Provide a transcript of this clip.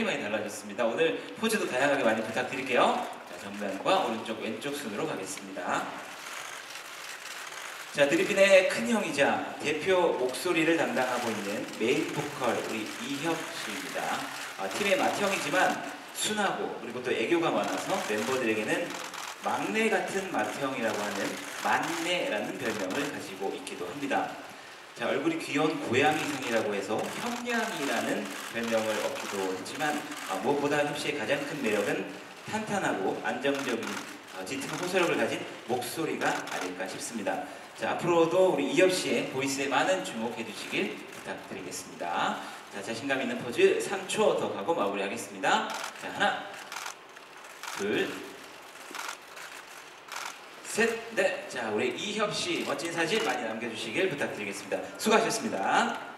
굉장히 많이 달라졌습니다. 오늘 포즈도 다양하게 많이 부탁드릴게요. 자, 정면과 오른쪽, 왼쪽 순으로 가겠습니다. 자, 드리핀의 큰형이자 대표 목소리를 담당하고 있는 메인 보컬 우리 이혁 씨입니다. 팀의 맏형이지만 순하고 그리고 또 애교가 많아서 멤버들에게는 막내 같은 맏형이라고 하는 만내라는 별명을 가지고 있기도 합니다. 자, 얼굴이 귀여운 고양이상이라고 해서 협냥이라는 별명을 얻기도 했지만 무엇보다 협 씨의 가장 큰 매력은 탄탄하고 안정적인 짙은 호소력을 가진 목소리가 아닐까 싶습니다. 자, 앞으로도 우리 이혁 씨의 보이스에 많은 주목해 주시길 부탁드리겠습니다. 자, 자신감 있는 포즈 3초 더 가고 마무리하겠습니다. 자, 하나, 둘, 셋, 넷. 자, 우리 이혁 씨 멋진 사진 많이 남겨주시길 부탁드리겠습니다. 수고하셨습니다.